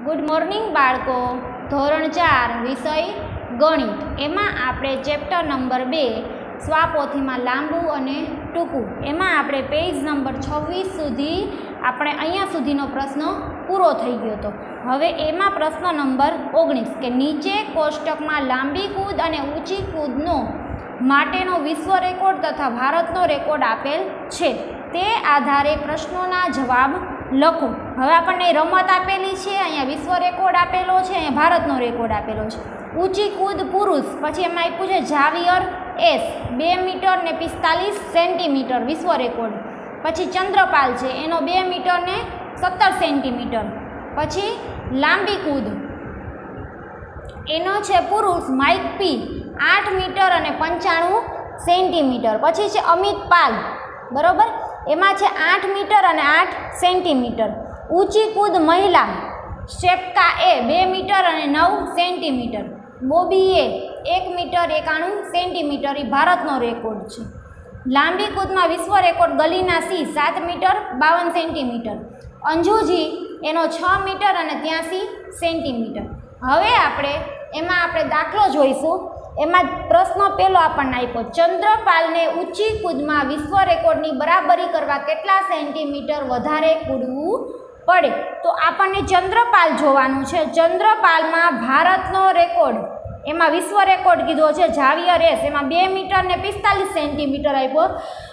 Good morning બાળકો. ધોરણ 4 વિષય ગણિત. એમાં આપણે ચેપ્ટર નંબર 2 સ્વાપોથીમાં લાંબુ અને ટૂંકું, એમાં આપણે પેજ નંબર 26 સુધી આપણે અહીંયા સુધીનો પ્રશ્ન પૂરો થઈ ગયો હતો. હવે એમાં પ્રશ્ન નંબર 19 કે નીચે કોષ્ટકમાં લાંબી કૂદ અને ઊંચી કૂદનો માટેનો વિશ્વ રેકોર્ડ તથા ભારતનો રેકોર્ડ આપેલ છે. તે આધારે પ્રશ્નોના જવાબ લખો. હવે આપણને રમત આપેલી છે, અહીંયા વિશ્વ રેકોર્ડ આપેલો છે, અહીંયા ભારતનો રેકોર્ડ આપેલો છે. ઊંચી કૂદ પુરુષ, પછી એમાં આપ્યું છે ઝાવિયર એસ 2 મીટર ને 45 સેન્ટીમીટર વિશ્વ રેકોર્ડ. પછી ચંદ્રપાલ છે, એનો 2 મીટર ને 17 સેન્ટીમીટર. પછી લાંબી કૂદ એનો છે પુરુષ માઇક પી 8 મીટર અને 95 સેન્ટીમીટર. પછી છે અમિત પાલ, બરાબર, એમાં છે 8 મીટર અને 8 સેન્ટીમીટર. ઊંચી કૂદ મહિલા શેપકા એ 2 મીટર અને 9 સેન્ટીમીટર. બોબી એ 1 મીટર 91 સેન્ટીમીટર, એ ભારતનો રેકોર્ડ છે. લાંબી કૂદમાં વિશ્વ record Galina C 7 metre 52 centimetre. અંજુજી એનો 6 મીટર અને 83 સેન્ટીમીટર. હવે આપણે દાખલો જોઈશું. એમાં પ્રશ્ન પહેલો આપણને આપ્યો, ચંદ્રપાલને ઊંચી કૂદમાં વિશ્વ રેકોર્ડની બરાબરી કરવા કેટલા સેન્ટીમીટર વધારે કૂદવું પડે? તો આપણને ચંદ્રપાલ જોવાનું છે. ચંદ્રપાલમાં ભારતનો રેકોર્ડ, એમાં વિશ્વ રેકોર્ડ કીધો છે ઝાવિયર એસ, એમાં 2 મીટર ને 45 સેન્ટીમીટર આપ્યો,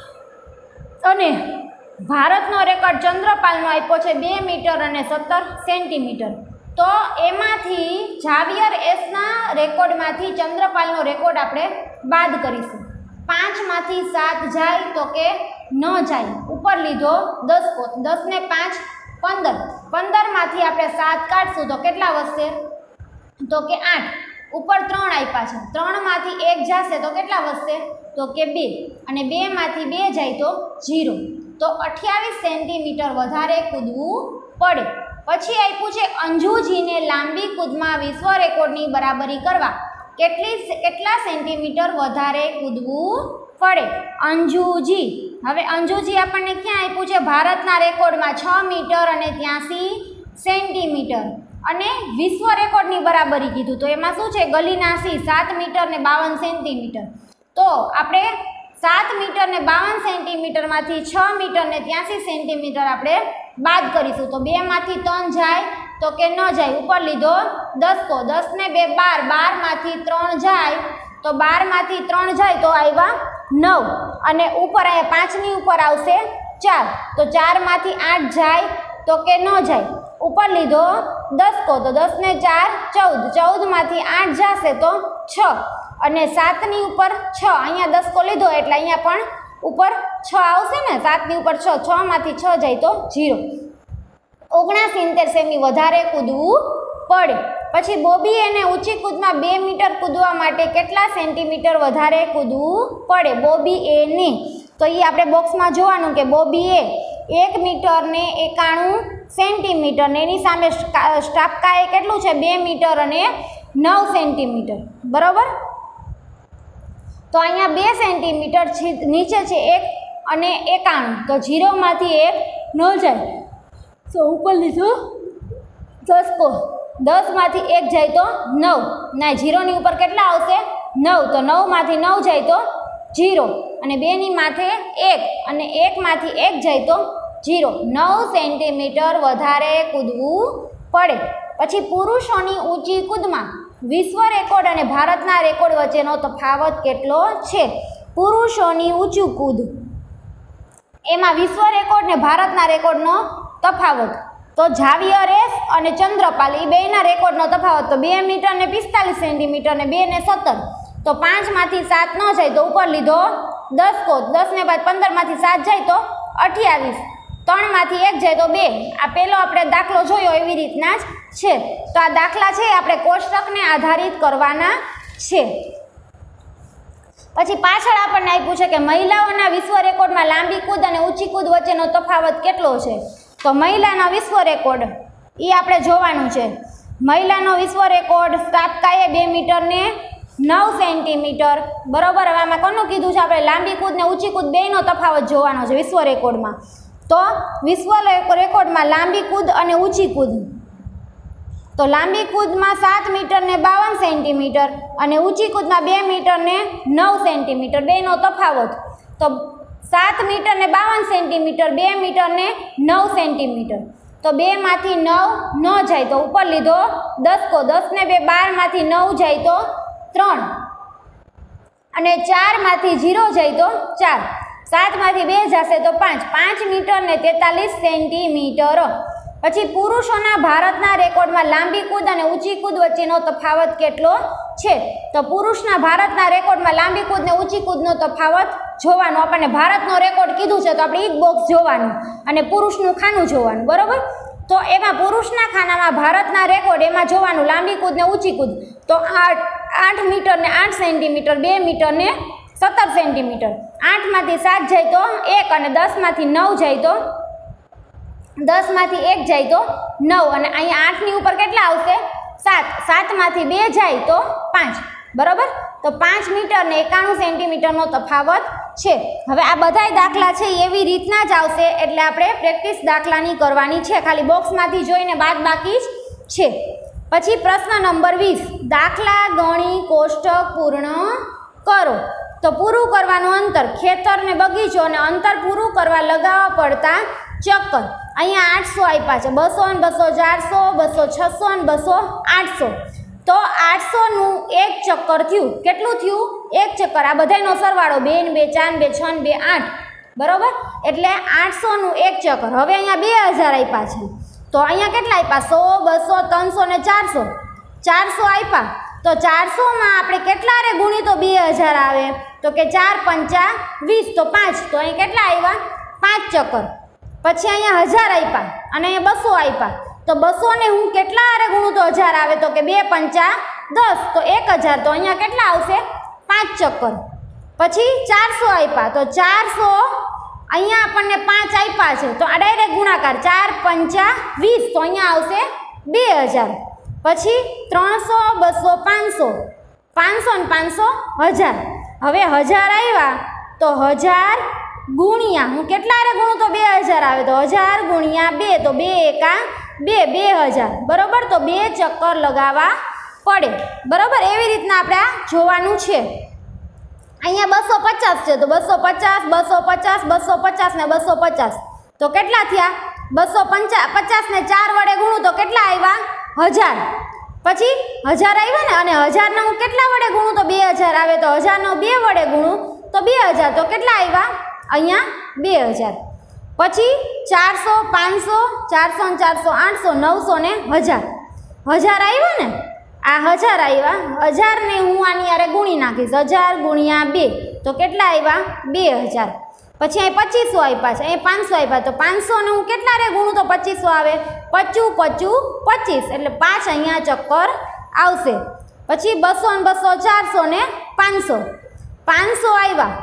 અને ભારતનો રેકોર્ડ ચંદ્રપાલનો આપ્યો છે 2 મીટર અને 17 સેન્ટીમીટર. તો એમાંથી ઝાવિયર એસના રેકોર્ડમાંથી ચંદ્રપાલનો રેકોર્ડ આપણે બાદ કરીશું. 5 માંથી 7 જાય તો કે ન જાય. ઉપર લીધો 10 કો, 10 ને 5 15, 15 માંથી આપણે 7 કાઢશું તો કેટલા વધશે? તો કે 8. ઉપર 3 આપ્યા છે, 3 માંથી 1 જશે તો કેટલા વધશે? તો કે 2, અને 2 માંથી 2 જાય તો 0. તો 28 સેન્ટીમીટર વધારે કૂદવું પડે. પછી આપ્યું છે અંજુજીને લાંબી કૂદમાં વિશ્વ રેકોર્ડની બરાબરી કરવા કેટલા સેન્ટીમીટર વધારે કૂદવું પડે? અંજુજી, હવે અંજુજી આપણને ક્યાં આપ્યું છે? ભારતના રેકોર્ડમાં 6 મીટર અને 83 સેન્ટીમીટર, અને વિશ્વ રેકોર્ડની બરાબરી કીધું. તો એમાં શું છે? ગલીના સી 7 મીટર ને 52 સેન્ટીમીટર. તો આપણે 7 મીટર ને 52 સેન્ટીમીટરમાંથી 6 મીટર ને 83 સેન્ટીમીટર આપણે બાદ કરીશું. તો 2 માંથી 3 જાય તો કે ન જાય. ઉપર લીધો 10 કો, 10 ને 2 12, 12 માંથી 3 જાય તો 12 માંથી 3 જાય તો આવ્યા 9, અને ઉપર અહીંયા 5 ની ઉપર આવશે 4, તો 4 માંથી 8 જાય તો કે ન જાય. ઉપર લીધો 10 કો, તો 10 ને 4 14, 14 માંથી 8 જશે તો 6, અને 7 ની ઉપર 6, અહીંયા 10 કો લીધો એટલે અહીંયા પણ ઉપર 6 આવશે ને, 7 ની ઉપર 6, 6 માંથી 6 જાય તો 0. 69 સેમી વધારે કૂદવું પડે. પછી બોબી એને ઊંચી કૂદમાં 2 મીટર કૂદવા માટે કેટલા સેન્ટીમીટર વધારે કૂદવું પડે? બોબી એને, તો એ આપણે બોક્સમાં જોવાનું કે બોબી એ 1 મીટર ને 91 સેન્ટીમીટર, ને એની સામે સ્ટાપકા એ કેટલું છે? 2 મીટર અને 9 સેન્ટીમીટર, બરાબર. તો અહીંયા 2 સેન્ટીમીટર નીચે છે 1 અને 91, તો 0 માંથી 1 ન જાય. તો ઉપર લીધું 10 કો, 10 માંથી 1 જાય તો 9, ના 0 ની ઉપર કેટલા આવશે? 9, તો 9 માંથી 9 જાય તો 0, અને 2 ની માથે 1, અને 1 માંથી 1 જાય તો 0. 9 સેન્ટીમીટર વધારે કૂદવું પડે. પછી પુરુષોની ઊંચી કૂદમાં વિશ્વ રેકોર્ડ અને ભારતના રેકોર્ડ વચ્ચેનો તફાવત કેટલો છે? પુરુષોની ઊંચી કૂદ, એમાં વિશ્વ રેકોર્ડ ને ભારતના રેકોર્ડનો તફાવત, તો ઝાવિયર એસ અને ચંદ્રપાલ એ બેના રેકોર્ડનો તફાવત તો 2 મીટર ને 45 સેન્ટીમીટર ને 2 ને 17, તો 5 માંથી 7 ન જાય તો ઉપર લીધો 10 કો, 10 ને બાદ 15 માંથી 7 જાય તો 28, 3 માંથી 1 જાય તો 2. આ પહેલો આપણે દાખલો જોયો એવી રીતના જ છે. તો આ દાખલા છે આપણે કોષ્ટકને આધારિત કરવાના છે. પછી પાછળ આપણને આપ્યું છે કે મહિલાઓના વિશ્વ રેકોર્ડમાં લાંબી કૂદ અને ઊંચી કૂદ વચ્ચેનો તફાવત કેટલો છે? તો મહિલાનો વિશ્વ રેકોર્ડ એ આપણે જોવાનું છે. મહિલાનો વિશ્વ રેકોર્ડ સ્ટાપકાએ 2 મીટર ને 9 સેન્ટીમીટર, બરાબર. હવે આમાં કોનું કીધું છે? આપણે લાંબી કૂદ ને ઊંચી કૂદ બેનો તફાવત જોવાનો છે વિશ્વ રેકોર્ડમાં. તો વિશ્વ રેકોર્ડમાં લાંબી કૂદ અને ઊંચી કૂદ તો લાંબી કૂદમાં 7 મીટર ને 52 સેન્ટીમીટર અને ઊંચી કૂદમાં 2 મીટર ને 9 સેન્ટીમીટર બેનો તફાવત. તો 7 મીટર ને 52 સેન્ટીમીટર, 2 મીટર ને 9 સેન્ટીમીટર. તો 2 માંથી 9 ન જાય તો ઉપર લીધો 10 10 ને 2 12 માંથી 9 જાય તો 3 અને 4 માંથી 0 જાય તો 4, 7 માંથી 2 જશે તો 5, 5 મીટર ને 43 સેન્ટીમીટર. પછી પુરુષોના ભારતના રેકોર્ડમાં લાંબી કૂદ અને ઊંચી કૂદ વચ્ચેનો તફાવત કેટલો છે? તો પુરુષના ભારતના રેકોર્ડમાં લાંબી કૂદ ને ઊંચી કૂદનો તફાવત જોવાનો. આપણને ભારતનો રેકોર્ડ કીધું છે તો આપણે એક બોક્સ જોવાનું અને પુરુષનું ખાનું જોવાનું, બરોબર? તો એમાં પુરુષના ખાનામાં ભારતના રેકોર્ડ એમાં જોવાનું લાંબી કૂદ ને ઊંચી કૂદ. તો 8 મીટર ને 8 સેન્ટીમીટર, 2 મીટર ને 17 સેન્ટીમીટર. 8 માંથી 7 જાય તો 1 અને 10 માંથી 9 જાય તો 10 માંથી 1 જાય તો 9 અને અહીંયા 8 ની ઉપર કેટલા આવશે? 7, 7 માંથી 2 જાય તો 5, બરોબર? તો 5 મીટર ને 91 સેન્ટીમીટરનો તફાવત છે. હવે આ બધાય દાખલા છે એવી રીતના જ આવશે એટલે આપણે પ્રેક્ટિસ દાખલાની કરવાની છે, ખાલી બોક્સમાંથી જોઈને બાદ બાકી જ છે. પછી પ્રશ્ન નંબર 20, દાખલા ગણી કોષ્ટક પૂર્ણ કરો. તો પૂરું કરવાનું અંતર, ખેતર ને બગીચો અને અંતર પૂરું કરવા લગાવવા પડતા ચક્કર. અહીંયા 800 આપ્યા છે, 200 ને 200 400, 200 600 ને 200 800. તો 800નું એક ચક્કર થયું. કેટલું થયું? એક ચક્કર. આ બધાનો સરવાળો 2 ને 2 4 ને 2 6 ને 2 8, બરોબર? એટલે 800નું એક ચક્કર. હવે અહીંયા 2000 આપ્યા છે તો અહીંયા કેટલા આપ્યા? 100 200 300 ને 400. 400 આપ્યા તો 400માં આપણે કેટલા રે ગુણી તો 2000 આવે? તો કે 4 5 20 તો 5, તો અહીં કેટલા આવ્યા? 5 ચક્કર. પછી અહીંયા 1000 આપ્યા અને અહીંયા 200 આપ્યા તો 200 ને હું કેટલા હારે ગુણું તો 1000 આવે? તો કે 2 5 10 તો 1000. તો અહીંયા કેટલા આવશે? 5 ચક્કર. પછી 400 આપ્યા તો 400 અહીંયા આપણને 5 આપ્યા છે તો આ ડાયરેક્ટ ગુણાકાર 4 5 20 તો અહીંયા આવશે 2000. પછી 300 200 500, 500 ને 500 1000. હવે 1000 આવ્યા તો 1000 ગુણ્યા હું કેટલા હારે ગુણું તો 2000 આવે? તો 1000 ગુણ્યા 2 તો 2 એકા 2, 2000, બરોબર? તો 2 ચક્કર લગાવવા પડે, બરોબર? એવી રીતના આપણે આ જોવાનું છે. અહીંયા 250 છે તો 250 250 250 ને 250 તો કેટલા થયા? 250 ને 4 વડે ગુણું તો કેટલા આવ્યા? 1000. પછી 1000 આવ્યા ને અને 1000 ને હું કેટલા વડે ગુણું તો 2000 આવે? તો 1000 નો 2 વડે ગુણું તો 2000 તો કેટલા આવ્યા? અહીંયા 2000. પછી 400 500 400 400 800 900 ને 1000. 1000 આવ્યા ને, આ 1000 આવ્યા. 1000 ને હું આની યારે ગુણી નાખીશ. 1000 ગુણ્યા 2 તો કેટલા આવ્યા? 2000. પછી અહીં 2500 આપ્યા છે, અહીં 500 આપ્યા તો 500 ને હું કેટલા રે ગુણું તો 2500 આવે? 25 25 એટલે 5 અહીંયા ચક્કર આવશે. પછી 200 ને 200 400 ને 500. 500 આવ્યા,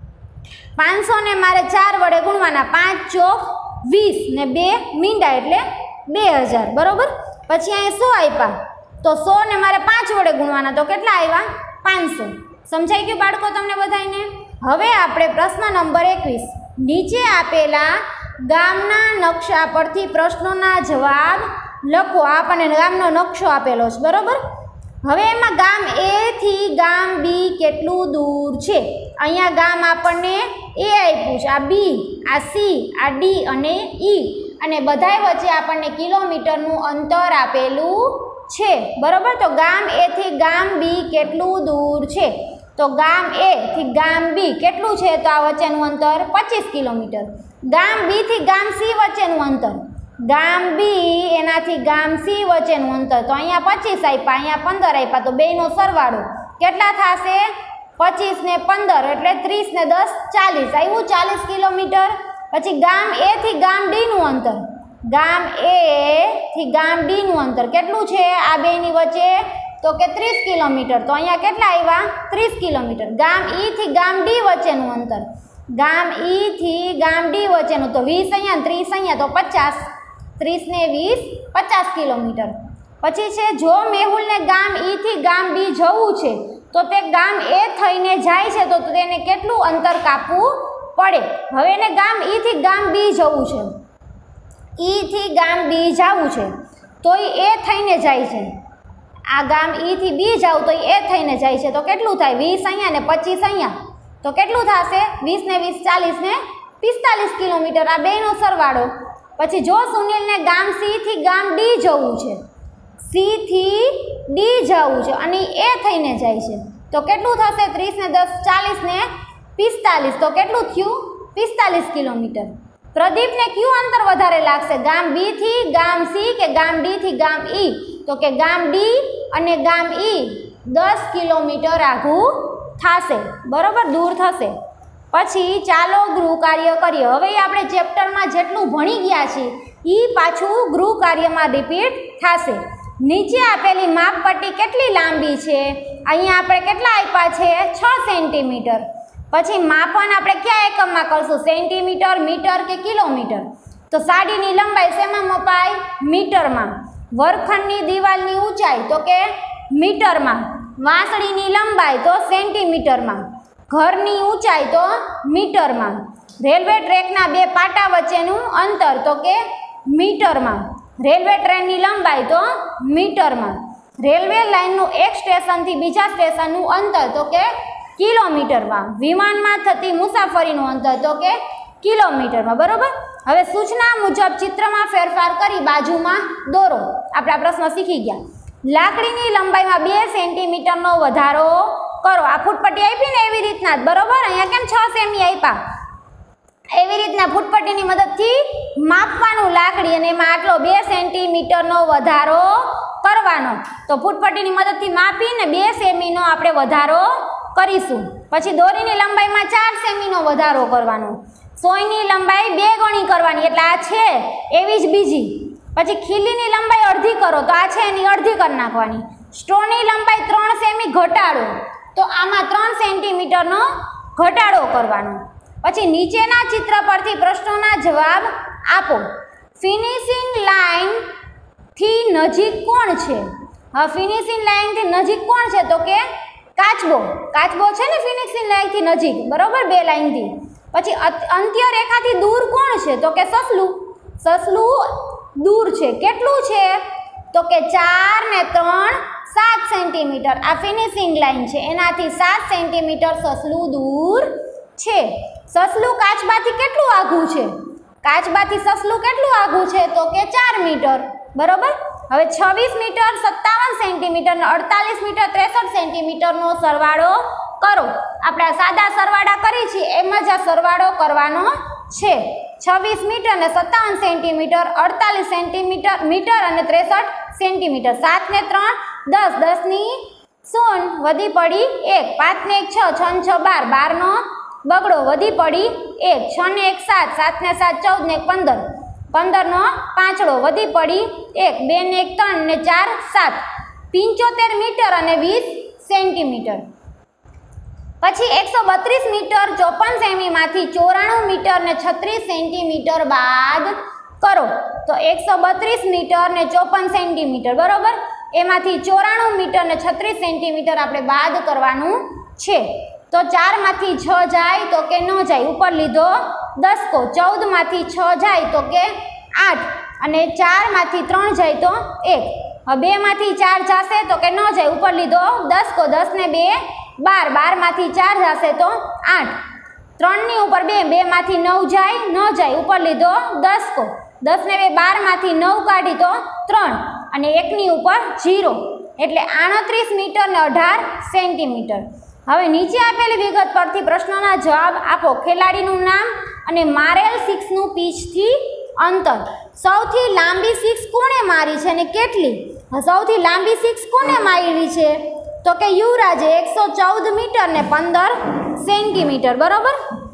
500 ને મારે 4 વડે ગુણવાના. 5 ચોક 20 ને 2 મીંડા એટલે 2000, બરોબર? પછી અહીં 100 આપ્યા તો 100 ને મારે 5 વડે ગુણવાના તો કેટલા આવ્યા? 500. સમજાઈ ગયું બાળકો તમને બધાને? હવે આપણે પ્રશ્ન નંબર 21, નીચે આપેલા ગામના નકશા પરથી પ્રશ્નોના જવાબ લખો. આપણને ગામનો નકશો આપેલો છે, બરોબર? હવે એમાં ગામ એ થી ગામ બી કેટલું દૂર છે? અહીંયા ગામ આપણને એ આપ્યું છે, આ બી, આ સી, આ ડી અને ઈ, અને બધાય વચ્ચે આપણને કિલોમીટરનું અંતર આપેલું છે, બરોબર? તો ગામ એ થી ગામ બી કેટલું દૂર છે? તો ગામ એ થી ગામ બી કેટલું છે? તો આ વચ્ચેનું અંતર 25 કિલોમીટર. ગામ બી થી ગામ સી વચ્ચેનું અંતર, ગામ બી એનાથી ગામ સી વચ્ચેનું અંતર તો અહીંયા 25 આપ્યા, અહીંયા 15 આપ્યા તો બેયનો સરવાળો કેટલા થશે? 25 ને 15 એટલે 30 ને 10 40, આવ્યું 40 કિલોમીટર. પછી ગામ એ થી ગામ ડી નું અંતર, ગામ એ થી ગામ ડી નું અંતર કેટલું છે આ બેની વચ્ચે? તો કે 30 કિલોમીટર. તો અહીંયા કેટલા આવ્યા? 30 કિલોમીટર. ગામ ઈ થી ગામ ડી વચ્ચેનું અંતર, ગામ ઈ થી ગામ ડી વચ્ચેનું તો 20 અહીંયા 30 અહીંયા તો 50, 30 ને 20 50 કિલોમીટર. પછી છે જો મેહુલને ગામ ઈ થી ગામ બી જવું છે તો તે ગામ એ થઈને જાય છે તો તેને કેટલું અંતર કાપવું પડે? હવે એને ગામ ઈ થી ગામ બી જવું છે, ઈ થી ગામ બી જવું છે તો એ થઈને જાય છે, આ ગામ ઈ થી બી જાવ તો એ થઈને જાય છે, તો કેટલું થાય 20 અહીંયા ને 25 અહીંયા, તો કેટલું થશે 20 ને 20 40 ને 45 કિલોમીટર, આ બેનો સરવાળો. પછી જો સુનિલને ગામ સી થી ગામ ડી જવું છે, સી થી ડી જવું છે અને એ થઈને જાય છે, તો કેટલું થશે 30 ને 10 40 ને 45, તો કેટલું થયું 45 કિલોમીટર. પ્રદીપને કયું અંતર વધારે લાગશે, ગામ બી થી ગામ સી કે ગામ ડી થી ગામ ઈ, તો કે ગામ ડી અને ગામ ઈ 10 કિલોમીટર આઘું થશે, બરોબર, દૂર થશે. પછી ચાલો ગૃહ કાર્ય કરીએ. હવે આપણે ચેપ્ટરમાં જેટલું ભણી ગયા છીએ એ પાછું ગૃહ કાર્યમાં રિપીટ થશે. નીચે આપેલી માપપટ્ટી કેટલી લાંબી છે, અહીંયા આપણે કેટલા આપ્યા છે 6 સેન્ટીમીટર. પછી માપન આપણે કયા એકમમાં કરશું, સેન્ટીમીટર, મીટર કે કિલોમીટર, તો સાડીની લંબાઈ શેમાં મપાય, મીટરમાં. વર્ગખંડની દિવાલની ઊંચાઈ તો કે મીટરમાં, વાંસળીની લંબાઈ તો સેન્ટીમીટરમાં, ઘરની ઊંચાઈ તો મીટરમાં, રેલવે ટ્રેકના 2 પાટા વચ્ચેનું અંતર તો કે મીટરમાં, રેલવે ટ્રેનની લંબાઈ તો મીટરમાં, રેલવે લાઇનનું એક સ્ટેશનથી બીજા સ્ટેશનનું અંતર તો કે કિલોમીટરમાં, વિમાનમાં થતી મુસાફરીનું અંતર તો કે કિલોમીટરમાં, બરોબર. હવે સૂચના મુજબ ચિત્રમાં ફેરફાર કરી બાજુમાં દોરો. આપણે આ પ્રશ્ન શીખી ગયા. લાકડીની લંબાઈમાં 2 સેન્ટીમીટરનો વધારો કરો. આ ફૂટપટ્ટી આપી ને એવી રીતના જ, બરોબર. અહીંયા કેમ 6 સેમી આપ્યા, એવી રીતના ફૂટપટ્ટીની મદદથી માપવાનું લાકડી અને એમાં આટલો 2 સેન્ટીમીટરનો વધારો કરવાનો. તો ફૂટપટ્ટીની મદદથી માપીને 2 સેમીનો આપણે વધારો કરીશું. પછી દોરીની લંબાઈમાં 4 સેમીનો વધારો કરવાનો. સોયની લંબાઈ 2 ગણી કરવાની, એટલે આ છે એવી જ બીજી. પછી ખીલીની લંબાઈ અડધી કરો, તો આ છે એની અડધી કરી નાખવાની. સ્ટ્રોની લંબાઈ 3 સેમી ઘટાડો, તો આમાં 3 સેન્ટીમીટરનો ઘટાડો કરવાનો. પછી નીચેના ચિત્ર પરથી પ્રશ્નોના જવાબ આપો. ફિનિશિંગ લાઇનથી નજીક કોણ છે? હા, ફિનિશિંગ લાઇનથી નજીક કોણ છે? તો કે કાચબો. કાચબો છે ને ફિનિશિંગ લાઇનથી નજીક, બરોબર, 2 લાઇનથી. પછી અંત્ય રેખાથી દૂર કોણ છે? તો કે સસલું. સસલું દૂર છે, કેટલું છે? તો કે 4 ને 3 7 સેન્ટીમીટર. આ ફિનિશિંગ લાઇન છે, એનાથી 7 સેન્ટીમીટર સસલું દૂર છે. સસલું કાચબાથી કેટલું આઘું છે? કાચબાથી સસલું કેટલું આઘું છે? તો કે 4 મીટર, બરોબર. હવે 26 મીટર 57 સેન્ટીમીટર અને 48 મીટર 63 સેન્ટીમીટરનો સરવાળો કરો. આપણે આ સાદા સરવાળા કરી છીએ એમ જ આ સરવાળો કરવાનો છે. 26 મીટર ને 57 સેન્ટીમીટર, 48 સેન્ટીમીટર મીટર અને 63 સેન્ટીમીટર. 7 ને 3 10, 10 ની 0 વધી પડી 1, 5 ને 1 6, 6 ને 6 12, 12 નો બગડો વધી પડી 1, 6 ને 1 7, 7 ને 7 14 ને 1 15, 15 નો પાંચડો વધી પડી 1, 2 ને 1 3 ને 4 7, 75 મીટર અને 20 સેન્ટીમીટર. પછી 132 મીટર 54 સેમીમાંથી 94 મીટર ને 36 સેન્ટીમીટર બાદ કરો. તો 132 મીટર ને 54 સેન્ટીમીટર, બરોબર, એમાંથી 94 મીટર ને 36 સેન્ટીમીટર આપણે બાદ કરવાનું છે. તો 4 માંથી 6 જાય તો કે ન જાય, ઉપર લીધો 10 કો. 14 માંથી 6 જાય તો કે 8 અને 4 માંથી 3 જાય તો 1. હવે 2 માંથી 4 જશે તો કે ન જાય, ઉપર લીધો 10 કો. 10 ને 2 12, 12 માંથી 4 જશે તો 8. 3 ની ઉપર 2, 2 માંથી 9 જાય, ન જાય, ઉપર લીધો 10 કો. 10 ને 2 12 માંથી 9 કાઢી તો 3 અને 1 ની ઉપર 0, એટલે 38 મીટર ને 18 સેન્ટીમીટર. હવે નીચે આપેલી વિગત પરથી પ્રશ્નોના જવાબ આપો. ખેલાડીનું નામ અને મારેલ સિક્સનું પીચથી અંતર. સૌથી લાંબી સિક્સ કોણે મારી છે અને કેટલી? સૌથી લાંબી સિક્સ કોને મારી છે? તો કે યુવરાજે 114 મીટર ને 15 સેન્ટીમીટર, બરોબર.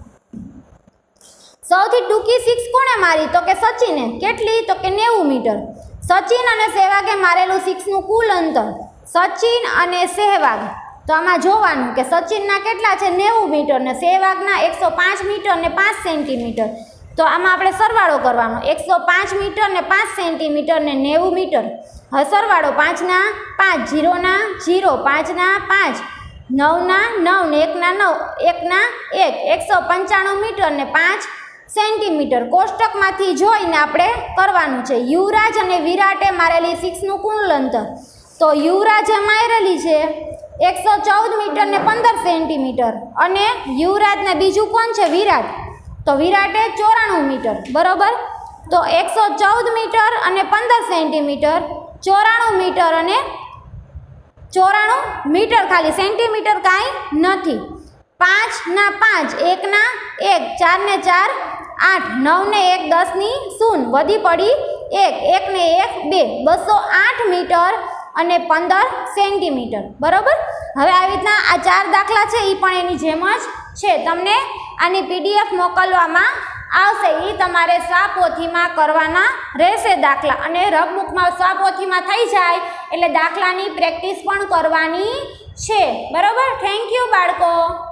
સૌથી ટૂંકી સિક્સ કોણે મારી? તો કે સચિને. કેટલી? તો કે 90 મીટર. સચિન અને સહેવાગે મારેલું સિક્સનું કુલ અંતર. સચિન અને સહેવાગ, તો આમાં જોવાનું કે સચિનના કેટલા છે 90 મીટર ને સહેવાગના 105 મીટર ને 5 સેન્ટીમીટર. તો આમાં આપણે સરવાળો કરવાનો. 105 મીટર ને 5 સેન્ટીમીટર ને 90 મીટર. હવે સરવાળો 5 ના 5, 0 ના 0, 5 ના 5, 9 ના 9 ને 1 ના 9, 1 ના 1, 195 મીટર ને 5 સેન્ટીમીટર કોષ્ટકમાંથી જોઈને આપણે કરવાનું છે. યુવરાજ અને વિરાટે મારેલી 6નું કુલ અંતર, તો યુવરાજે મારેલી છે 114 મીટર ને 15 સેન્ટીમીટર અને યુવરાજને બીજું કોણ છે વિરાટ, તો વિરાટે 94 મીટર બરાબર. તો 114 મીટર અને 15 સેન્ટીમીટર 94 મીટર અને 94 મીટર, ખાલી સેન્ટીમીટર કાંઈ નથી. 5 ના 5 1 ના 1 4 ને 4 8 9 ને 1 10 ની 0 વધી પડી 1 1 ને 1 2 208 મીટર અને 15 સેન્ટીમીટર બરાબર. હવે આવી રીતના આ 4 દાખલા છે એ પણ એની જેમ જ છે. તમને આની PDF મોકલવામાં આવશે, એ તમારે સ્વાપોથીમાં કરવાના રહેશે દાખલા, અને રફબુકમાં સ્વાપોથીમાં થઈ જાય એટલે દાખલાની પ્રેક્ટિસ પણ કરવાની છે બરાબર. થેન્ક યુ બાળકો.